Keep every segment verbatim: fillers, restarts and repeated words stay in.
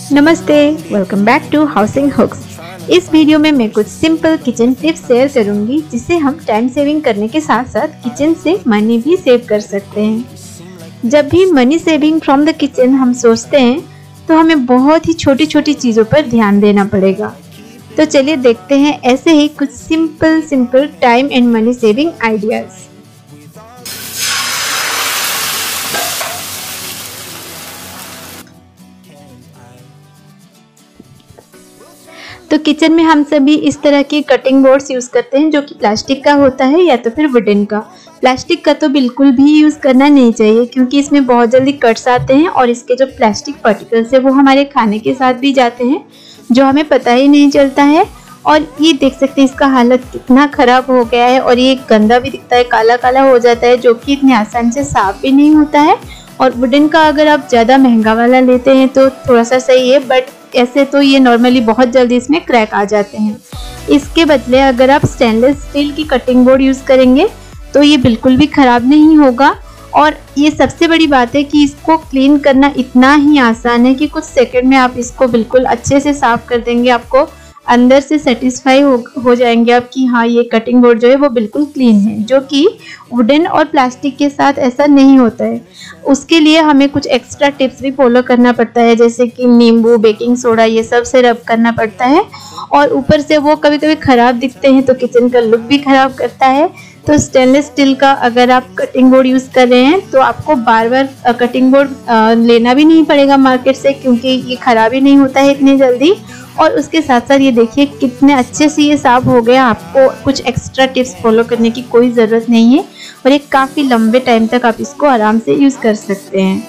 नमस्ते, welcome back to housing hooks. इस video में मैं कुछ सिंपल किचन टिप्स शेयर करूंगी जिससे हम टाइम सेविंग करने के साथ साथ किचन से मनी भी सेव कर सकते हैं। जब भी money saving from the kitchen हम सोचते हैं तो हमें बहुत ही छोटी छोटी चीज़ों पर ध्यान देना पड़ेगा। तो चलिए देखते हैं ऐसे ही कुछ simple simple time and money saving ideas. तो किचन में हम सभी इस तरह के कटिंग बोर्ड्स यूज़ करते हैं जो कि प्लास्टिक का होता है या तो फिर वुडन का। प्लास्टिक का तो बिल्कुल भी यूज़ करना नहीं चाहिए क्योंकि इसमें बहुत जल्दी कट्स आते हैं और इसके जो प्लास्टिक पार्टिकल्स है वो हमारे खाने के साथ भी जाते हैं जो हमें पता ही नहीं चलता है। और ये देख सकते हैं इसका हालत कितना ख़राब हो गया है और ये गंदा भी दिखता है, काला काला हो जाता है जो कि इतनी आसान से साफ़ भी नहीं होता है। और वुडन का अगर आप ज़्यादा महंगा वाला लेते हैं तो थोड़ा सा सही है, बट ऐसे तो ये नॉर्मली बहुत जल्दी इसमें क्रैक आ जाते हैं। इसके बदले अगर आप स्टेनलेस स्टील की कटिंग बोर्ड यूज़ करेंगे तो ये बिल्कुल भी ख़राब नहीं होगा। और ये सबसे बड़ी बात है कि इसको क्लीन करना इतना ही आसान है कि कुछ सेकंड में आप इसको बिल्कुल अच्छे से साफ़ कर देंगे। आपको अंदर से सेटिस्फाई हो, हो जाएंगे आप कि हाँ ये कटिंग बोर्ड जो है वो बिल्कुल क्लीन है, जो कि वुडन और प्लास्टिक के साथ ऐसा नहीं होता है। उसके लिए हमें कुछ एक्स्ट्रा टिप्स भी फॉलो करना पड़ता है, जैसे कि नींबू, बेकिंग सोडा ये सब से रब करना पड़ता है। और ऊपर से वो कभी कभी ख़राब दिखते हैं तो किचन का लुक भी ख़राब करता है। तो स्टेनलेस स्टील का अगर आप कटिंग बोर्ड यूज़ कर रहे हैं तो आपको बार बार कटिंग बोर्ड लेना भी नहीं पड़ेगा मार्केट से, क्योंकि ये ख़राब ही नहीं होता है इतनी जल्दी। और उसके साथ साथ ये देखिए कितने अच्छे से ये साफ हो गया। आपको कुछ एक्स्ट्रा टिप्स फॉलो करने की कोई ज़रूरत नहीं है और ये काफ़ी लंबे टाइम तक आप इसको आराम से यूज़ कर सकते हैं।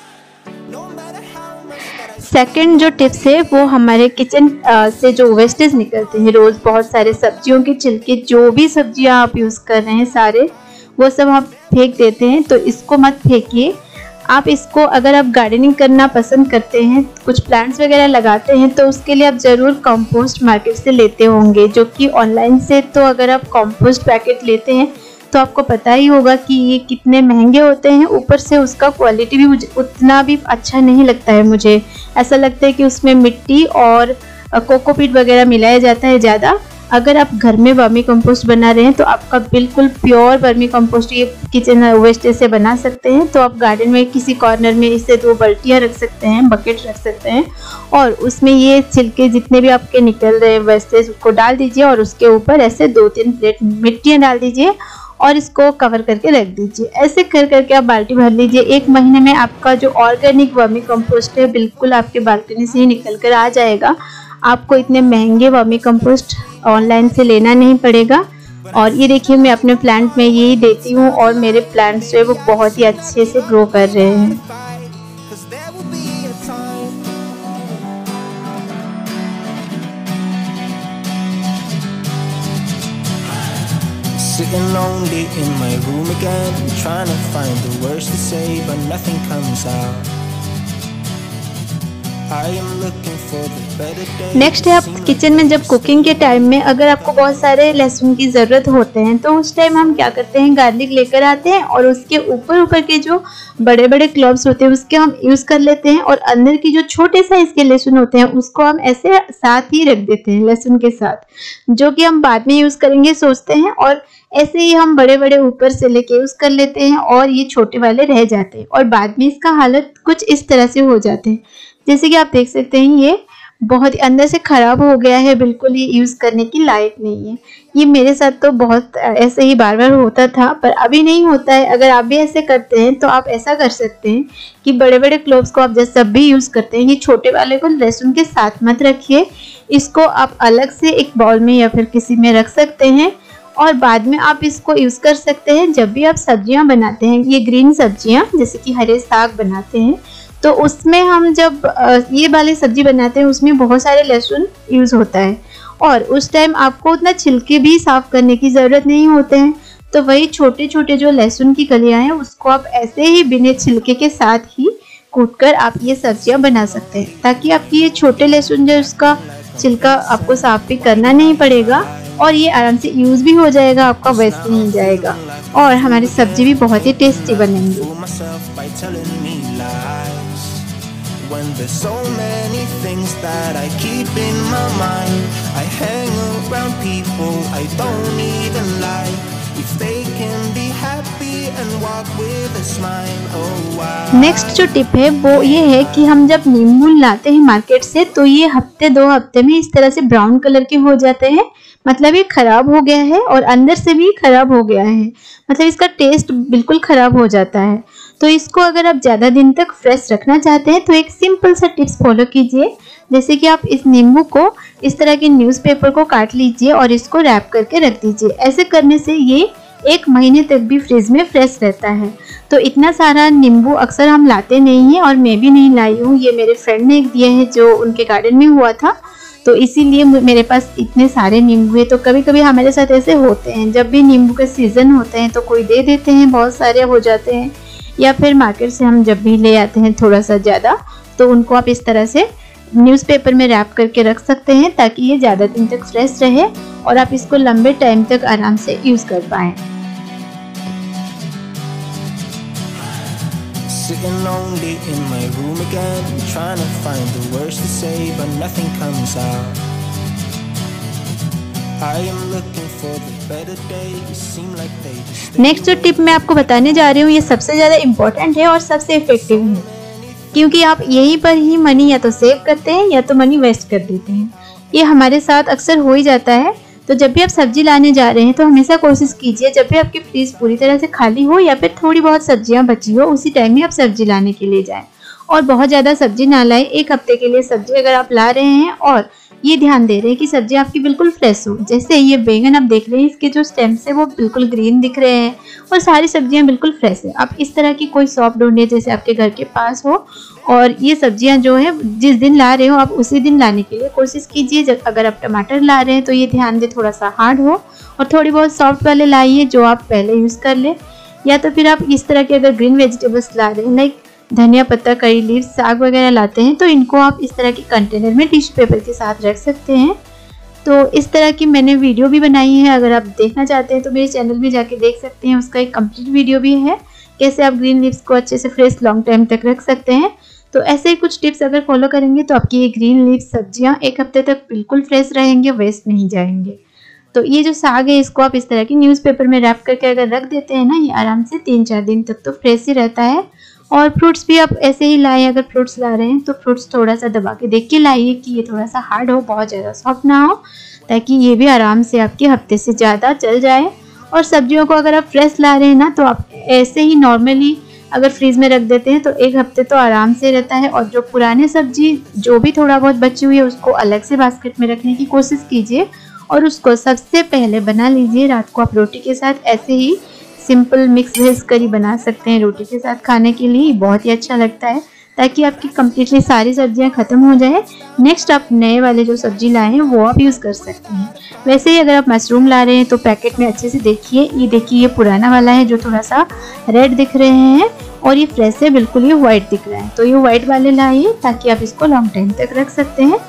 सेकंड जो टिप्स है वो हमारे किचन से जो वेस्टेज निकलते हैं रोज़, बहुत सारे सब्जियों के छिलके, जो भी सब्जियां आप यूज़ कर रहे हैं सारे वो सब आप फेंक देते हैं, तो इसको मत फेंकिए। आप इसको अगर आप गार्डनिंग करना पसंद करते हैं, कुछ प्लांट्स वगैरह लगाते हैं, तो उसके लिए आप ज़रूर कंपोस्ट मार्केट से लेते होंगे, जो कि ऑनलाइन से तो अगर आप कंपोस्ट पैकेट लेते हैं तो आपको पता ही होगा कि ये कितने महंगे होते हैं। ऊपर से उसका क्वालिटी भी मुझे उतना भी अच्छा नहीं लगता है। मुझे ऐसा लगता है कि उसमें मिट्टी और कोकोपीट वगैरह मिलाया जाता है ज़्यादा। अगर आप घर में वर्मी कंपोस्ट बना रहे हैं तो आपका बिल्कुल प्योर वर्मी कंपोस्ट ये किचन वेस्टेज से बना सकते हैं। तो आप गार्डन में किसी कॉर्नर में इससे दो बाल्टियाँ रख सकते हैं, बकेट रख सकते हैं और उसमें ये छिलके जितने भी आपके निकल रहे हैं वेस्टेज उसको डाल दीजिए और उसके ऊपर ऐसे दो तीन प्लेट मिट्टियाँ डाल दीजिए और इसको कवर करके रख दीजिए। ऐसे कर करके आप बाल्टी भर लीजिए। एक महीने में आपका जो ऑर्गेनिक वर्मी कंपोस्ट है बिल्कुल आपके बालकनी से ही निकल कर आ जाएगा। आपको इतने महंगे वर्मी कंपोस्ट ऑनलाइन से लेना नहीं पड़ेगा। और ये देखिए मैं अपने प्लांट में यही देती हूँ और मेरे प्लांट्स जो है वो बहुत ही अच्छे से ग्रो कर रहे हैं। Sitting lonely in my room again, trying to find the words to say, but nothing comes out. I am looking for the better days. Next है आप किचन में जब कुकिंग के टाइम में अगर आपको बहुत सारे लहसुन की ज़रूरत होते हैं तो उस टाइम हम क्या करते हैं, गार्लिक लेकर आते हैं और उसके ऊपर ऊपर के जो बड़े बड़े क्लॉव्स होते हैं उसके हम यूज़ कर लेते हैं और अंदर की जो छोटे साइज के लहसुन होते हैं उसको हम ऐसे साथ ही रख देते हैं लहसुन के साथ, जो कि हम बाद में यूज़ करेंगे सोचते हैं। और ऐसे ही हम बड़े बड़े ऊपर से लेके यूज़ कर लेते हैं और ये छोटे वाले रह जाते हैं और बाद में इसका हालत कुछ इस तरह से हो जाते हैं। जैसे कि आप देख सकते हैं ये बहुत अंदर से ख़राब हो गया है, बिल्कुल ये यूज़ करने की लायक नहीं है। ये मेरे साथ तो बहुत ऐसे ही बार बार होता था पर अभी नहीं होता है। अगर आप भी ऐसे करते हैं तो आप ऐसा कर सकते हैं कि बड़े बड़े क्लोव्स को आप जैसे सब भी यूज़ करते हैं, ये छोटे वाले को लहसुन के साथ मत रखिए। इसको आप अलग से एक बाउल में या फिर किसी में रख सकते हैं और बाद में आप इसको यूज़ कर सकते हैं। जब भी आप सब्जियां बनाते हैं, ये ग्रीन सब्जियां जैसे कि हरे साग बनाते हैं, तो उसमें हम जब ये वाली सब्जी बनाते हैं उसमें बहुत सारे लहसुन यूज़ होता है और उस टाइम आपको उतना छिलके भी साफ़ करने की ज़रूरत नहीं होते हैं। तो वही छोटे छोटे जो लहसुन की कलियाँ हैं उसको आप ऐसे ही बिना छिलके के साथ ही कूटकर आप ये सब्जियां बना सकते हैं, ताकि आपकी ये छोटे लहसुन जो उसका छिलका आपको साफ़ भी करना नहीं पड़ेगा और ये आराम से यूज़ भी हो जाएगा, आपका वेस्ट नहीं जाएगा और हमारी सब्जी भी बहुत ही टेस्टी बनेंगी। when there's so many things that I keep in my mind. I hang around people I don't even like. If they can be happy and walk with a smile, oh wow. Next जो tip है वो ये है कि हम जब नींबू लाते हैं मार्केट से तो ये हफ्ते दो हफ्ते में इस तरह से ब्राउन कलर के हो जाते हैं, मतलब ये खराब हो गया है और अंदर से भी खराब हो गया है, मतलब इसका टेस्ट बिल्कुल खराब हो जाता है। तो इसको अगर आप ज़्यादा दिन तक फ्रेश रखना चाहते हैं तो एक सिंपल सा टिप्स फॉलो कीजिए, जैसे कि आप इस नींबू को इस तरह के न्यूज़पेपर को काट लीजिए और इसको रैप करके रख दीजिए। ऐसे करने से ये एक महीने तक भी फ्रिज में फ्रेश रहता है। तो इतना सारा नींबू अक्सर हम लाते नहीं हैं और मैं भी नहीं लाई हूँ, ये मेरे फ्रेंड ने दिया है जो उनके गार्डन में हुआ था, तो इसीलिए मेरे पास इतने सारे नींबू है। तो कभी कभी हमारे साथ ऐसे होते हैं, जब भी नींबू के सीज़न होते हैं तो कोई दे देते हैं, बहुत सारे हो जाते हैं, या फिर मार्केट से हम जब भी ले आते हैं थोड़ा सा ज़्यादा, तो उनको आप इस तरह से न्यूज़पेपर में रैप करके रख सकते हैं ताकि ये ज़्यादा दिन तक फ्रेश रहे और आप इसको लंबे टाइम तक आराम से यूज़ कर पाएँ। Sitting lonely in my room again, trying to find the words to say, but nothing comes out. I am looking for the better days, seem like they just. Next जो tip मैं आपको बताने जा रही हूँ ये सबसे ज़्यादा इम्पोर्टेंट है और सबसे इफेक्टिव है, क्योंकि आप यहीं पर ही मनी या तो सेव करते हैं या तो मनी वेस्ट कर देते हैं। ये हमारे साथ अक्सर हो ही जाता है। तो जब भी आप सब्जी लाने जा रहे हैं तो हमेशा कोशिश कीजिए जब भी आपकी फ्रीज पूरी तरह से खाली हो या फिर थोड़ी बहुत सब्जियां बची हो, उसी टाइम में आप सब्जी लाने के लिए जाएं और बहुत ज़्यादा सब्जी ना लाएं। एक हफ्ते के लिए सब्जी अगर आप ला रहे हैं और ये ध्यान दे रहे हैं कि सब्जी आपकी बिल्कुल फ्रेश हो, जैसे ये बैंगन आप देख रहे हैं इसके जो स्टेम्स है वो बिल्कुल ग्रीन दिख रहे हैं और सारी सब्जियां बिल्कुल फ्रेश है। आप इस तरह की कोई शॉप ढूंढिए जैसे आपके घर के पास हो और ये सब्जियां जो है जिस दिन ला रहे हो आप उसी दिन लाने के लिए कोशिश कीजिए। अगर आप टमाटर ला रहे हैं तो ये ध्यान दे थोड़ा सा हार्ड हो और थोड़ी बहुत सॉफ्ट वाले लाइए जो आप पहले यूज़ कर ले, या तो फिर आप इस तरह के अगर ग्रीन वेजिटेबल्स ला रहे हैं लाइक धनिया पत्ता, करी लीव्स, साग वगैरह लाते हैं तो इनको आप इस तरह के कंटेनर में टिश्यू पेपर के साथ रख सकते हैं। तो इस तरह की मैंने वीडियो भी बनाई है, अगर आप देखना चाहते हैं तो मेरे चैनल में जाके देख सकते हैं, उसका एक कंप्लीट वीडियो भी है कैसे आप ग्रीन लीव्स को अच्छे से फ्रेश लॉन्ग टाइम तक रख सकते हैं। तो ऐसे ही कुछ टिप्स अगर फॉलो करेंगे तो आपकी ये ग्रीन लीव्स सब्जियां एक हफ्ते तक बिल्कुल फ्रेश रहेंगे, वेस्ट नहीं जाएंगे। तो ये जो साग है इसको आप इस तरह की न्यूज़पेपर में रैप करके अगर रख देते हैं ना, ये आराम से तीन चार दिन तक तो फ्रेश ही रहता है। और फ्रूट्स भी आप ऐसे ही लाएं, अगर फ्रूट्स ला रहे हैं तो फ्रूट्स थोड़ा सा दबा के देख के लाइए कि ये थोड़ा सा हार्ड हो, बहुत ज़्यादा सॉफ्ट ना हो, ताकि ये भी आराम से आपके हफ्ते से ज़्यादा चल जाए। और सब्जियों को अगर आप फ्रेश ला रहे हैं ना तो आप ऐसे ही नॉर्मली अगर फ्रीज में रख देते हैं तो एक हफ्ते तो आराम से रहता है। और जो पुराने सब्जी जो भी थोड़ा बहुत बची हुई है उसको अलग से बास्केट में रखने की कोशिश कीजिए और उसको सबसे पहले बना लीजिए रात को आप रोटी के साथ। ऐसे ही सिंपल मिक्स वेज करी बना सकते हैं रोटी के साथ खाने के लिए, बहुत ही अच्छा लगता है, ताकि आपकी कम्प्लीटली सारी सब्जियां खत्म हो जाए। नेक्स्ट आप नए वाले जो सब्जी लाए हैं वो आप यूज़ कर सकते हैं। वैसे ही अगर आप मशरूम ला रहे हैं तो पैकेट में अच्छे से देखिए, ये देखिए ये पुराना वाला है जो थोड़ा सा रेड दिख रहे हैं और ये फ्रेश है बिल्कुल, ये वाइट दिख रहा है, तो ये वाइट वाले लाइए ताकि आप इसको लॉन्ग टाइम तक रख सकते हैं।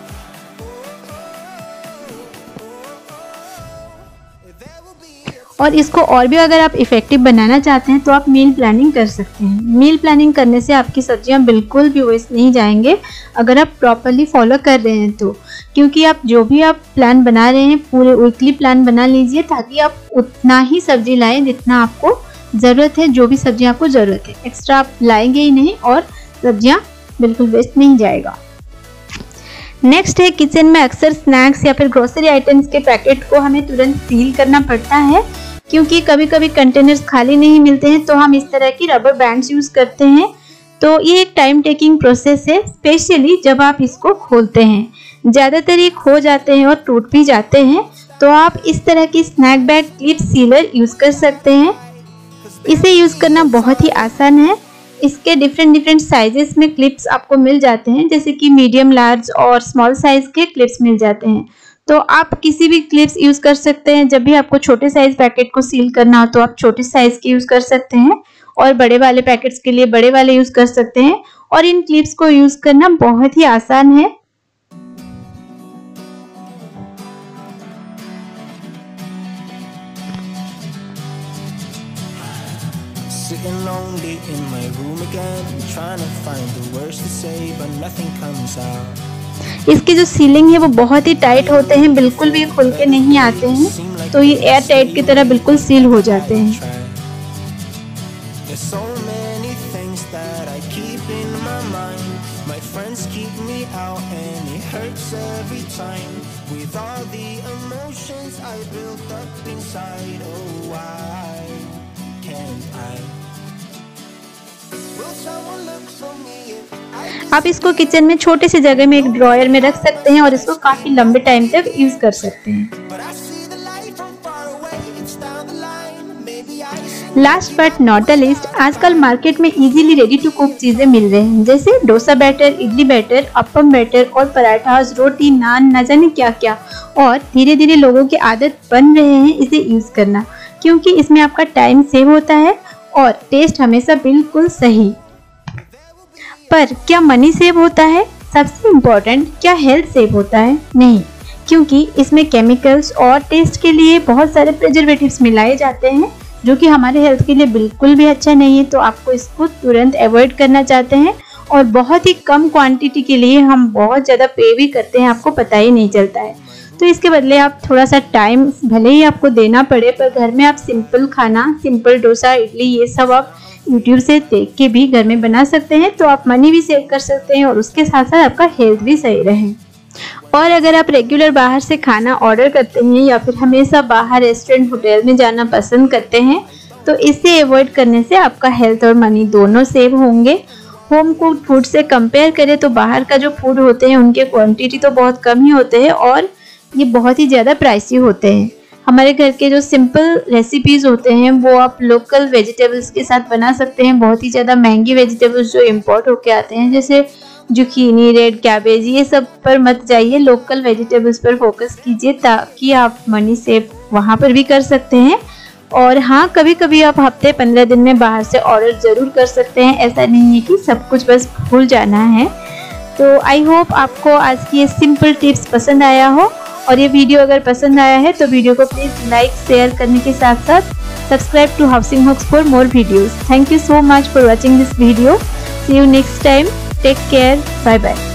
और इसको और भी अगर आप इफ़ेक्टिव बनाना चाहते हैं तो आप मील प्लानिंग कर सकते हैं। मील प्लानिंग करने से आपकी सब्जियां बिल्कुल भी वेस्ट नहीं जाएंगे अगर आप प्रॉपरली फॉलो कर रहे हैं तो, क्योंकि आप जो भी आप प्लान बना रहे हैं पूरे वीकली प्लान बना लीजिए ताकि आप उतना ही सब्जी लाएं जितना आपको ज़रूरत है। जो भी सब्जी आपको ज़रूरत है एक्स्ट्रा आप लाएंगे ही नहीं और सब्जियां बिल्कुल वेस्ट नहीं जाएगा। नेक्स्ट है, किचन में अक्सर स्नैक्स या फिर ग्रोसरी आइटम्स के पैकेट को हमें तुरंत सील करना पड़ता है, क्योंकि कभी कभी कंटेनर्स खाली नहीं मिलते हैं तो हम इस तरह की रबर बैंड्स यूज़ करते हैं। तो ये एक टाइम टेकिंग प्रोसेस है, स्पेशली जब आप इसको खोलते हैं। ज़्यादातर ये खो जाते हैं और टूट भी जाते हैं, तो आप इस तरह की snack bag clip sealer use कर सकते हैं। इसे यूज़ करना बहुत ही आसान है। इसके डिफरेंट डिफरेंट साइजेस में क्लिप्स आपको मिल जाते हैं, जैसे कि मीडियम, लार्ज और स्मॉल साइज़ के क्लिप्स मिल जाते हैं। तो आप किसी भी क्लिप्स यूज़ कर सकते हैं। जब भी आपको छोटे साइज पैकेट को सील करना हो तो आप छोटे साइज के यूज़ कर सकते हैं और बड़े वाले पैकेट्स के लिए बड़े वाले यूज़ कर सकते हैं। और इन क्लिप्स को यूज़ करना बहुत ही आसान है। sitting lonely in my room again, trying to find the words to say but nothing comes out. इसके जो सीलिंग है वो बहुत ही टाइट होते हैं, बिल्कुल भी खुल के नहीं आते हैं, तो ये एयर टाइट की तरह बिल्कुल सील हो जाते हैं। आप इसको किचन में छोटे से जगह में एक ड्रॉयर में रख सकते हैं और इसको काफी लंबे टाइम तक यूज कर सकते हैं। Last but not the least, आजकल मार्केट में इजीली रेडी टू कुक चीजें मिल रहे हैं, जैसे dosa batter, idli batter, appam batter और पराठास, रोटी, नान, न जाने क्या क्या। और धीरे धीरे लोगों की आदत बन रहे हैं इसे यूज करना, क्योंकि इसमें आपका टाइम सेव होता है और टेस्ट हमेशा बिल्कुल सही। पर क्या मनी सेव होता है? सबसे इम्पोर्टेंट, क्या हेल्थ सेव होता है? नहीं, क्योंकि इसमें केमिकल्स और टेस्ट के लिए बहुत सारे प्रिजर्वेटिव्स मिलाए जाते हैं, जो कि हमारे हेल्थ के लिए बिल्कुल भी अच्छा नहीं है। तो आपको इसको तुरंत अवॉइड करना चाहते हैं, और बहुत ही कम क्वांटिटी के लिए हम बहुत ज़्यादा पे भी करते हैं, आपको पता ही नहीं चलता है। तो इसके बदले आप थोड़ा सा टाइम भले ही आपको देना पड़े, पर घर में आप सिंपल खाना, सिंपल डोसा, इडली, ये सब आप यूट्यूब से देख के भी घर में बना सकते हैं। तो आप मनी भी सेव कर सकते हैं और उसके साथ साथ आपका हेल्थ भी सही रहे। और अगर आप रेगुलर बाहर से खाना ऑर्डर करते हैं या फिर हमेशा बाहर रेस्टोरेंट, होटल में जाना पसंद करते हैं, तो इसे अवॉइड करने से आपका हेल्थ और मनी दोनों सेव होंगे। होम कुक्ड फूड से कंपेयर करें तो बाहर का जो फूड होते हैं उनके क्वांटिटी तो बहुत कम ही होते हैं और ये बहुत ही ज़्यादा प्राइसी होते हैं। हमारे घर के जो सिंपल रेसिपीज़ होते हैं वो आप लोकल वेजिटेबल्स के साथ बना सकते हैं। बहुत ही ज़्यादा महंगी वेजिटेबल्स जो इम्पोर्ट होके आते हैं, जैसे जुकीनी, रेड कैबेज, ये सब पर मत जाइए, लोकल वेजिटेबल्स पर फोकस कीजिए, ताकि आप मनी सेव वहाँ पर भी कर सकते हैं। और हाँ, कभी कभी आप हफ्ते पंद्रह दिन में बाहर से ऑर्डर ज़रूर कर सकते हैं, ऐसा नहीं है कि सब कुछ बस भूल जाना है। तो आई होप आपको आज की ये सिंपल टिप्स पसंद आया हो, और ये वीडियो अगर पसंद आया है तो वीडियो को प्लीज़ लाइक, शेयर करने के साथ साथ subscribe to housing hooks for more videos. Thank you so much for watching this video. See you next time. Take care. Bye bye.